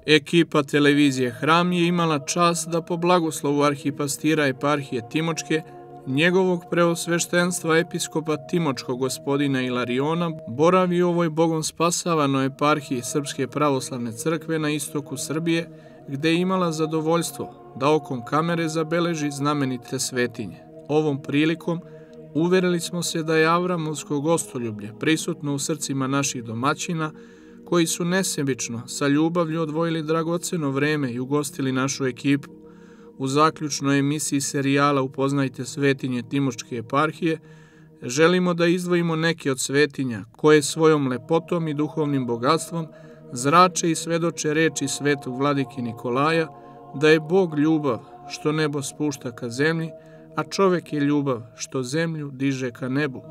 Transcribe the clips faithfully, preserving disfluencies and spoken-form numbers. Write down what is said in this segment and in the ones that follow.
Ekipa televizije Hram je imala čast da po blagoslovu arhipastira eparhije Timočke, njegovog preosveštenstva episkopa Timočkog gospodina Ilariona, boravi u ovoj Bogom spasavanoj eparhiji Srpske pravoslavne crkve na istoku Srbije, gde je imala zadovoljstvo da okom kamere zabeleži znamenite svetinje. Ovom prilikom uverili smo se da je avramovsko gostoljublje prisutno u srcima naših domaćina, koji su nesebično, sa ljubavlju odvojili dragoceno vreme i ugostili našu ekipu. U zaključnoj emisiji serijala Upoznajte svetinje Timočke eparhije želimo da izdvojimo neke od svetinja koje svojom lepotom i duhovnim bogatstvom zrače i svedoče reči svetog vladike Nikolaja da je Bog ljubav što nebo spušta ka zemlji, a čovek je ljubav što zemlju diže ka nebu.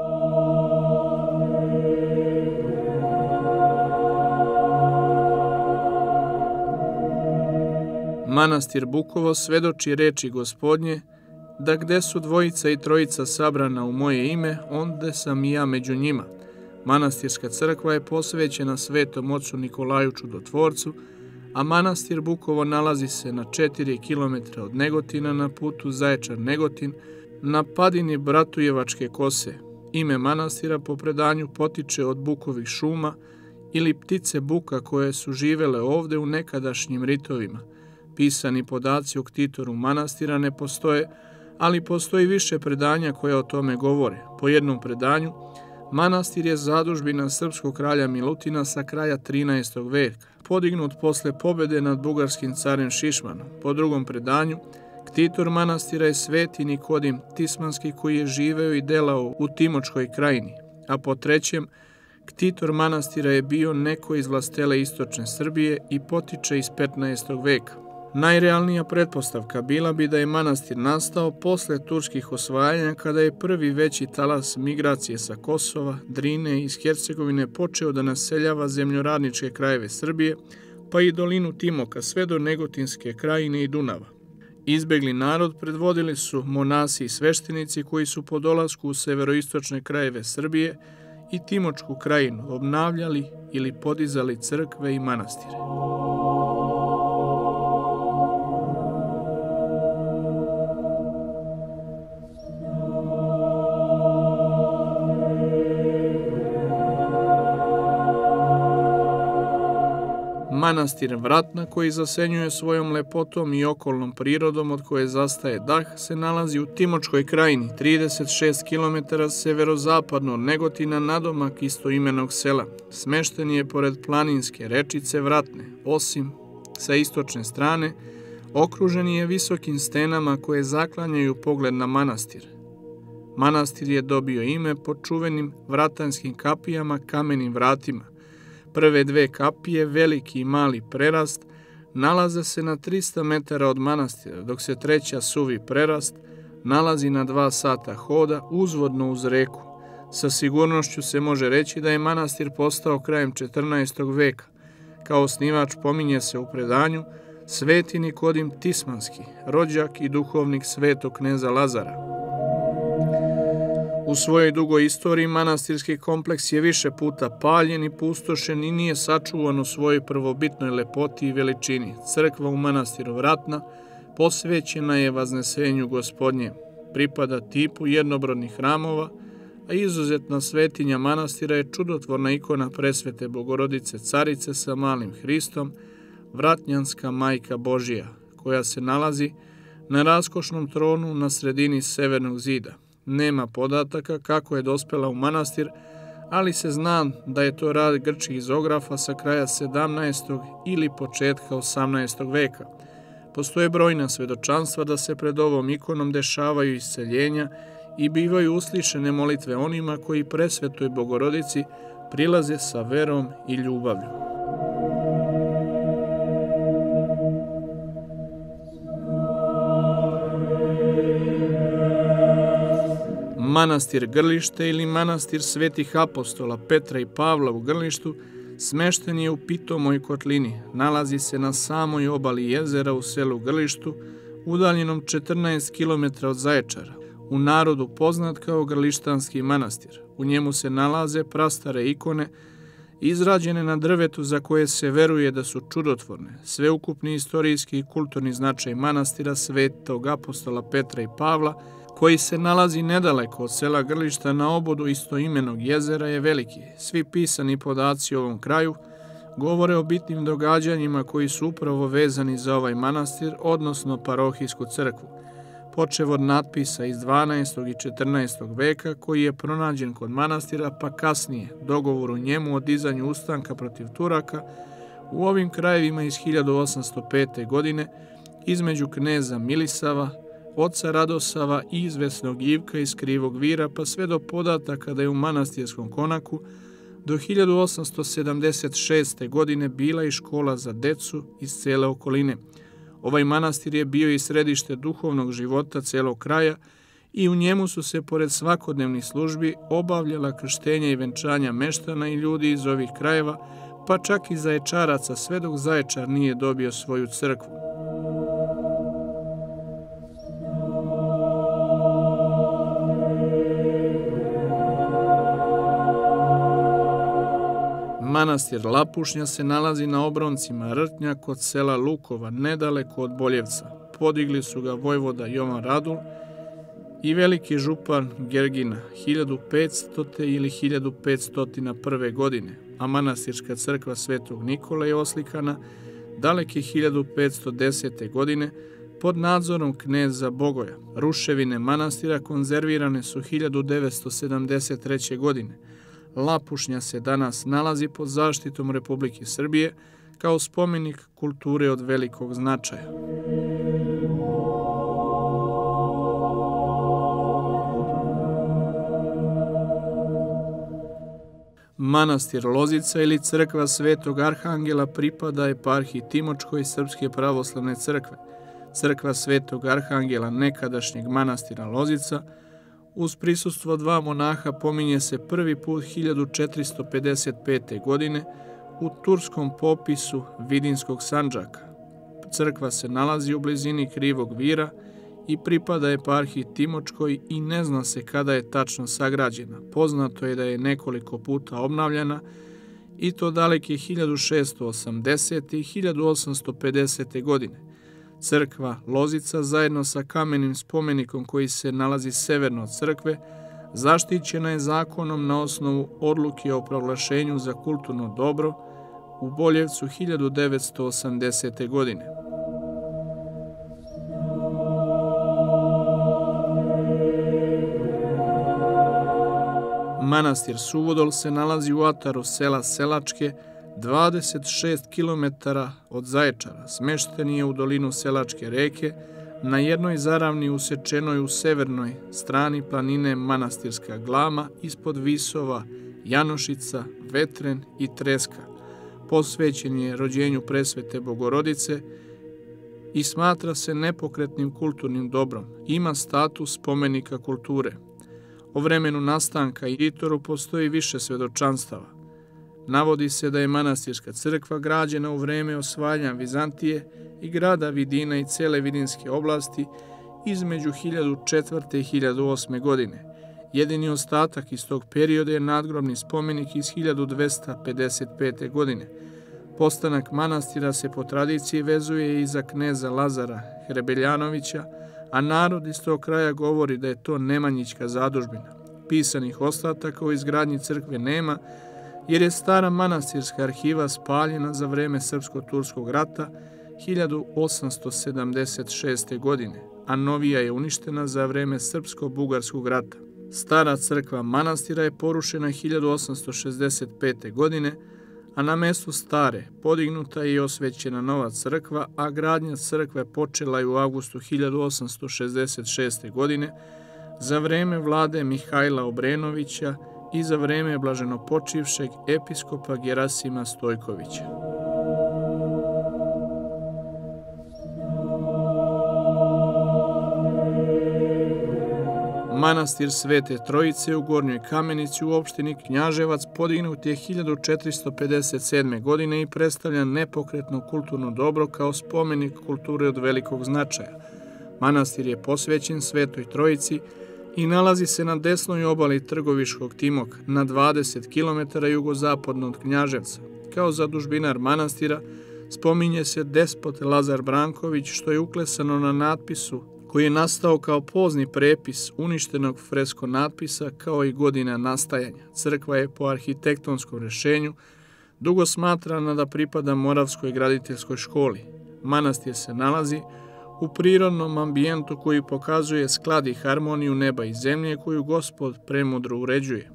Manastir Bukovo svedoči reči Gospodnje da gde su dvojica i trojica sabrana u moje ime, onda sam i ja među njima. Manastirska crkva je posvećena svetom ocu Nikolaju Čudotvorcu, a manastir Bukovo nalazi se na četiri kilometra od Negotina na putu Zaječar-Negotin, na padini Bratujevačke kose. Ime manastira po predanju potiče od bukovih šuma ili ptice buka koje su živele ovde u nekadašnjim ritovima. Pisani podaci o ktitoru manastira ne postoje, ali postoji više predanja koje o tome govore. Po jednom predanju, manastir je zadužbina srpskog kralja Milutina sa kraja trinaestog veka, podignut posle pobede nad bugarskim carem Šišmanom. Po drugom predanju, ktitor manastira je sveti Nikodim Tismanski koji je živeo i delao u Timočkoj krajini, a po trećem, ktitor manastira je bio neko iz vlastele istočne Srbije i potiče iz petnaestog veka. Najrealnija pretpostavka bila bi da je manastir nastao posle turskih osvajanja kada je prvi veći talas migracije sa Kosova, Drine i iz Hercegovine počeo da naseljava zemljoradničke krajeve Srbije, pa i dolinu Timoka sve do Negotinske krajine i Dunava. Izbegli narod predvodili su monasi i sveštenici koji su po dolasku u severoistočne krajeve Srbije i Timočku krajinu obnavljali ili podizali crkve i manastire. Manastir Vratna, koji zasenjuje svojom lepotom i okolnom prirodom od koje zastaje dah, se nalazi u Timočkoj krajini, trideset šest kilometara severozapadno od Negotina nadomak istoimenog sela. Smešten je pored planinske rečice Vratne, osim sa istočne strane, okružen je visokim stenama koje zaklanjaju pogled na manastir. Manastir je dobio ime po čuvenim vratanskim kapijama, kamenim vratima. Prve dve kapije, veliki i mali prerast, nalaze se na trista metara od manastira, dok se treća suvi prerast nalazi na dva sata hoda uzvodno uz reku. Sa sigurnošću se može reći da je manastir postao krajem četrnaestog veka. Kao osnivač pominje se u predanju sveti Nikodim Tismanski, rođak i duhovnik svetog kneza Lazara. U svojoj dugoj istoriji manastirski kompleks je više puta paljen i pustošen i nije sačuvan u svojoj prvobitnoj lepoti i veličini. Crkva u manastiru Vratna posvećena je Vaznesenju Gospodnje, pripada tipu jednobrodnih hramova, a izuzetna svetinja manastira je čudotvorna ikona presvete Bogorodice Carice sa malim Hristom, Vratnjanska majka Božija, koja se nalazi na raskošnom tronu na sredini severnog zida. Nema podataka kako je dospela u manastir, ali se zna da je to rad grčkih izografa sa kraja sedamnaestog ili početka osamnaestog veka. Postoje brojna svedočanstva da se pred ovom ikonom dešavaju isceljenja i bivaju uslišene molitve onima koji presvetoj Bogorodici prilaze sa verom i ljubavlju. Manastir Grlište ili manastir svetih apostola Petra i Pavla u Grlištu smešten je u pitomoj kotlini. Nalazi se na samoj obali jezera u selu Grlištu, udaljenom četrnaest kilometara od Zaječara. U narodu poznat kao Grlištanski manastir. U njemu se nalaze prastare ikone izrađene na drvetu za koje se veruje da su čudotvorne. Sveukupni istorijski i kulturni značaj manastira Svetog apostola Petra i Pavla, koji se nalazi nedaleko od sela Grlišta na obodu istoimenog jezera, je veliki. Svi pisani podaci o ovom kraju govore o bitnim događanjima koji su upravo vezani za ovaj manastir, odnosno parohijsku crkvu, počev od natpisa iz dvanaestog i četrnaestog veka koji je pronađen kod manastira, pa kasnije dogovor u njemu o dizanju ustanka protiv Turaka u ovim krajevima iz hiljadu osamsto pete. godine između kneza Milisava, oca Radosava i izvesnog Ivka iz Krivog Vira, pa sve do podataka da je u manastirskom konaku do hiljadu osamsto sedamdeset šeste. godine bila i škola za decu iz cele okoline. Ovaj manastir je bio i središte duhovnog života celog kraja i u njemu su se, pored svakodnevnih službi, obavljala krštenja i venčanja meštana i ljudi iz ovih krajeva, pa čak i zaječaraca, sve dok Zaječar nije dobio svoju crkvu. Manastir Lapušnja se nalazi na obroncima Rtnja kod sela Lukova, nedaleko od Boljevca. Podigli su ga vojvoda Jovan Radul i veliki župan Gergina hiljadu petstote. ili hiljadu petsto prve. godine, a manastirska crkva Svetog Nikola je oslikana daleke hiljadu petsto desete. godine pod nadzorom kneza Bogoja. Ruševine manastira konzervirane su hiljadu devetsto sedamdeset treće. godine. Lapušnja se danas nalazi pod zaštitom Republike Srbije kao spomenik kulture od velikog značaja. Manastir Lozica ili crkva Svetog Arhangela pripada eparhiji Timočkoj Srpske pravoslavne crkve. Crkva Svetog Arhangela nekadašnjeg manastira Lozica uz prisustvo dva monaha pominje se prvi put hiljadu četiristo pedeset pete. godine u turskom popisu Vidinskog Sandžaka. Crkva se nalazi u blizini Krivog Vira i pripada eparhiji Timočkoj i ne zna se kada je tačno sagrađena. Poznato je da je nekoliko puta obnavljana i to daleke hiljadu šeststo osamdesete. i hiljadu osamsto pedesete. godine. Crkva Lozica zajedno sa kamenim spomenikom koji se nalazi severno od crkve zaštićena je zakonom na osnovu odluke o proglašenju za kulturno dobro u Boljevcu hiljadu devetsto osamdesete. godine. Manastir Suvodol se nalazi u ataru sela Selačke, dvadeset šest kilometara od Zaječara. Smešten je u dolinu Selačke reke, na jednoj zaravni usečenoj u severnoj strani planine Manastirska Glama, ispod Visova, Janošica, Vetren i Treska. Posvećen je rođenju presvete Bogorodice i smatra se nepokretnim kulturnim dobrom. Ima status spomenika kulture. O vremenu nastanka i itoru postoji više svedočanstava. Navodi se da je manastirska crkva građena u vreme osvajanja Vizantije i grada Vidina i cele Vidinske oblasti između hiljadu četvrte. i hiljadu osme. godine. Jedini ostatak iz tog perioda je nadgrobni spomenik iz hiljadu dvesta pedeset pete. godine. Postanak manastira se po tradiciji vezuje i za kneza Lazara Hrebeljanovića, a narod iz tog kraja govori da je to Nemanjićka zadužbina. Pisanih ostataka o izgradnji crkve nema, jer je stara manastirska arhiva spaljena za vreme Srpsko-turskog rata hiljadu osamsto sedamdeset šeste. godine, a novija je uništena za vreme Srpsko-bugarskog rata. Stara crkva manastira je porušena hiljadu osamsto šezdeset pete. godine, a na mestu stare podignuta je i osvećena nova crkva, a gradnja crkve počela je u avgustu hiljadu osamsto šezdeset šeste. godine za vreme vlade Mihajla Obrenovića i za vreme blaženopočivšeg episkopa Gerasima Stojkovića. Manastir Svete Trojice u Gornjoj Kamenici u opštini Knjaževac podignut je hiljadu četiristo pedeset sedme. godine i predstavlja nepokretno kulturno dobro kao spomenik kulture od velikog značaja. Manastir je posvećen Svetoj Trojici i nalazi se na desnoj obali Trgoviškog timoka, na dvadeset kilometara jugozapadno od Knjaževca. Kao zadužbinar manastira spominje se despot Lazar Branković, što je uklesano na natpisu koji je nastao kao pozni prepis uništenog fresko natpisa kao i godina nastajanja. Crkva je po arhitektonskom rešenju dugo smatrana da pripada Moravskoj graditeljskoj školi. Manastir se nalazi u prirodnom ambijentu koji pokazuje sklad i harmoniju neba i zemlje koju Gospod premudro uređuje.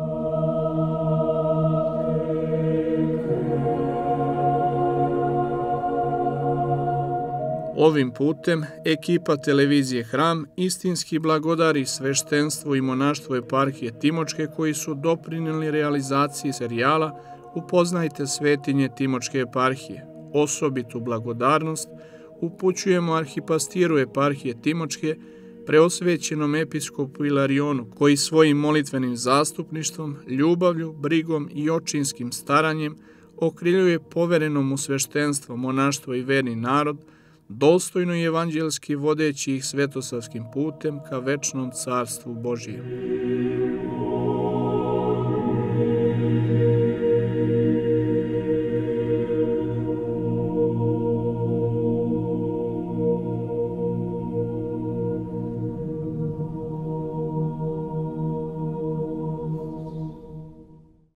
Ovim putem ekipa televizije Hram istinski blagodari sveštenstvo i monaštvo eparhije Timočke koji su doprinijeli realizaciji serijala Upoznajte svetinje Timočke eparhije. Osobitu blagodarnost upućujemo arhipastiru eparhije Timočke, preosvećenom episkopu Ilarionu, koji svojim molitvenim zastupništvom, ljubavlju, brigom i očinskim staranjem okriljuje povereno mu sveštenstvo, monaštvo i verni narod, dostojno i evanđelski vodeći ih svetosavskim putem ka večnom carstvu Božijem.